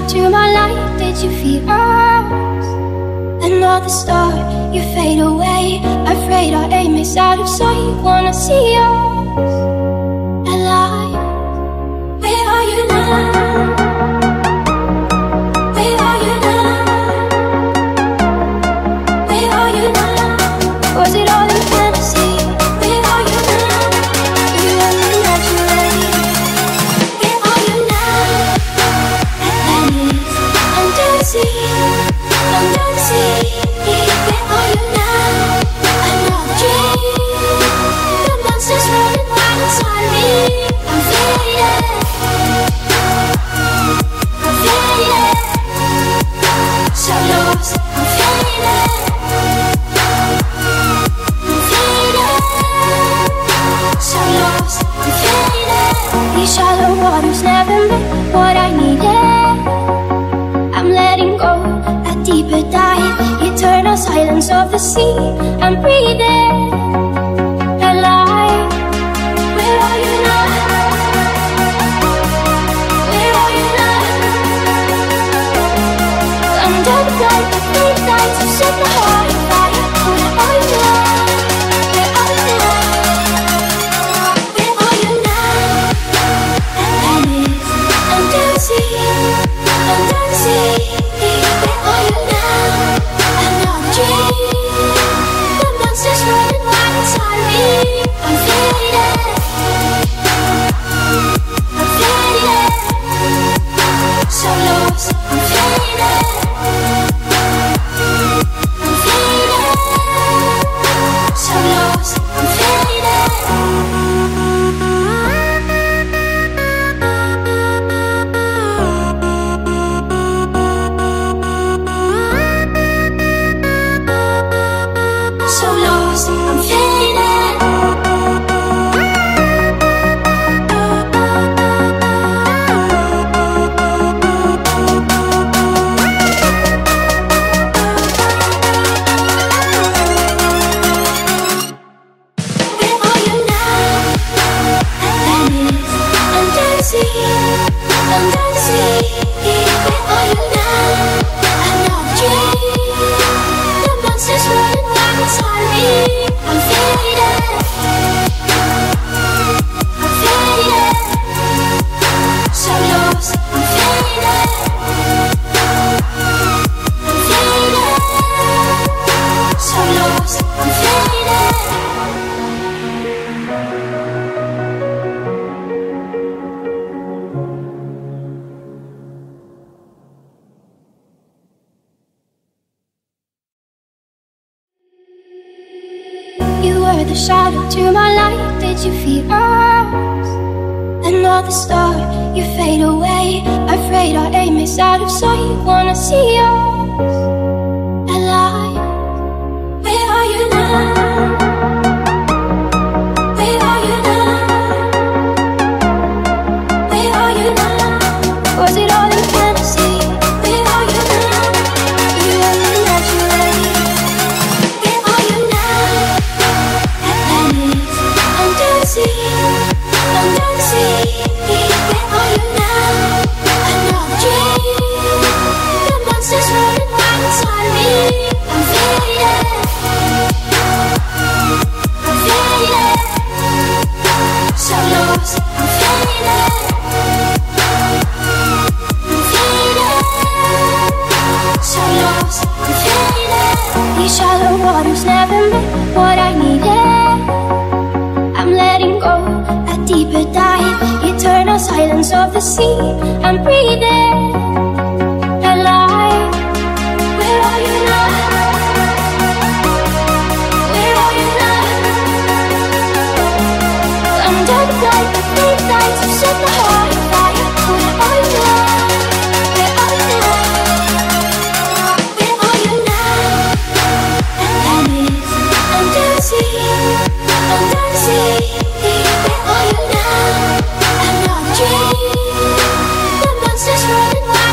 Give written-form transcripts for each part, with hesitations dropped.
to my light, did you feel us? Another star, you fade away. Afraid our aim is out of sight. Wanna see us alive. Where are you now? Where are you now? Where are you now? Was it all in fantasy? Where are you now? You only naturally. Where are you now? Atlantis, under the sea, under the sea. Where are you now? Another dream. The monsters running wild inside me. I'm faded. I'm faded. So lost. I'm faded. I'm faded. So lost. I'm faded. These shallow waters never meant what I needed. I'm letting go. A deeper dive. Eternal silence of the sea. I'm breathing alive. Where are you now? Where are you now? Under the light, the fleet lights have set the heart on fire. Where are you now? Where are you now? Where are you now? Atlantis, under the sea, under the sea. Where are you now? Another dream. The monsters running wild inside me. I'm faded. I'm faded. So lost. I'm faded. I'm faded. So lost. I'm faded. So lost, I'm faded. Where are you now? Atlantis, under the sea, under the sea. Where are you now? Another dream. The monsters running wild inside me. I'm faded. I'm faded. So lost. I'm faded. I'm faded. So lost. I'm faded. You were the shadow to my light, did you feel us? Another star, you fade away. Afraid our aim is out of sight. Wanna see us alive. Where are you now? Where are you now? Where are you now? Was it all in fantasy? Where are you now? You only naturally. Where are you now? Atlantis, under the sea, under the sea. Where are you now? Another dream. The monsters running wild inside me. I'm faded. I'm faded. So lost. I'm faded. I'm faded. So lost. I'm faded. These shallow waters never meant what I needed. I'm letting go. A deeper dive. Eternal silence of the sea. I'm breathing alive. Where are you now? Where are you now? Under the light, the fleet lights have set the heart on fire. Where are you now? Where are you now? Where are you now? Atlantis, under the sea, under the sea. Where are you now? Another dream. The monsters running wild.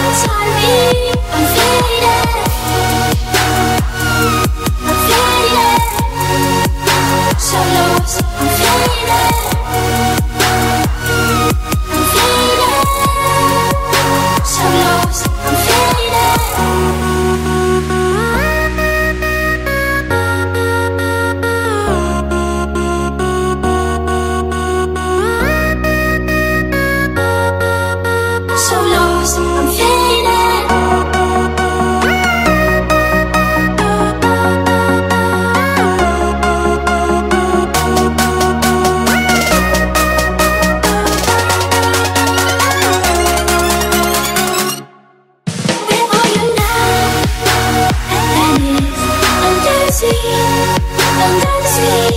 under the sea.